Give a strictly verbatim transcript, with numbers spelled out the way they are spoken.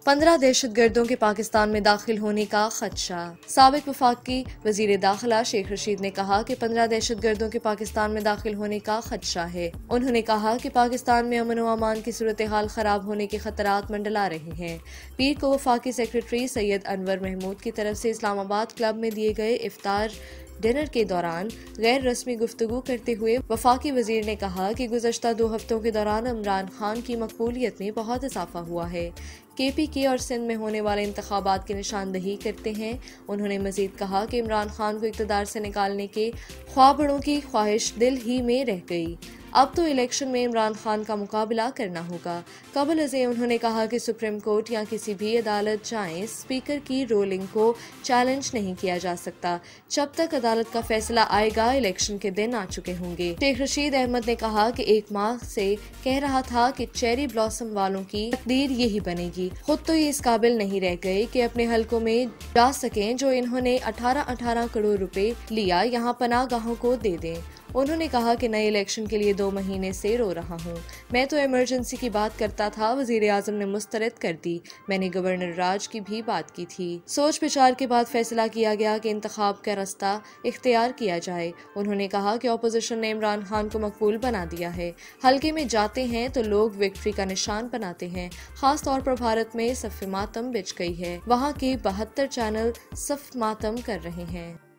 पंद्रह दहशतगर्दों के पाकिस्तान में दाखिल होने का खदशा। साबिक वफाकी वजीर दाखिला शेख रशीद ने कहा कि पंद्रह दहशतगर्दों के पाकिस्तान में दाखिल होने का खदशा है। उन्होंने कहा कि पाकिस्तान में अमन व अमान की सूरत हाल खराब होने के खतरात मंडला रहे हैं। पीर को वफाकी सेक्रेटरी सैयद अनवर महमूद की तरफ से इस्लामाबाद क्लब में दिए गए इफ्तार डिनर के दौरान गैर रस्मी गुफ्तगू करते हुए वफाकी वजीर ने कहा कि गुज़श्ता दो हफ्तों के दौरान इमरान खान की मकबूलियत में बहुत इजाफा हुआ है। के पी के और सिंध में होने वाले इंतखाबात की निशानदही करते हैं। उन्होंने मजीद कहा कि इमरान खान को इक़्तिदार से निकालने के ख्वाबड़ों की ख्वाहिश दिल ही में रह गई। अब तो इलेक्शन में इमरान खान का मुकाबला करना होगा। कबल अज़े उन्होंने कहा कि सुप्रीम कोर्ट या किसी भी अदालत जाएं, स्पीकर की रोलिंग को चैलेंज नहीं किया जा सकता। जब तक अदालत का फैसला आएगा, इलेक्शन के दिन आ चुके होंगे। शेख रशीद अहमद ने कहा कि एक माह से कह रहा था कि चेरी ब्लॉसम वालों की तकदीर यही बनेगी। खुद तो ये इस काबिल नहीं रह गए कि अपने हलकों में जा सकें जो इन्होंने अठारह अठारह करोड़ रुपए लिया यहाँ पनाहगाहों को दे दें। उन्होंने कहा कि नए इलेक्शन के लिए दो महीने से रो रहा हूँ। मैं तो इमरजेंसी की बात करता था, वजीर आजम ने मुस्तरद कर दी। मैंने गवर्नर राज की भी बात की थी। सोच विचार के बाद फैसला किया गया कि इंतखाब का रास्ता इख्तियार किया जाए। उन्होंने कहा कि अपोजिशन ने इमरान खान को मकबूल बना दिया है। हल्के में जाते हैं तो लोग विक्ट्री का निशान बनाते हैं। खास तौर पर भारत में सफ़ मातम बिछ गई है। वहाँ के बहत्तर चैनल सफ़ मातम कर रहे हैं।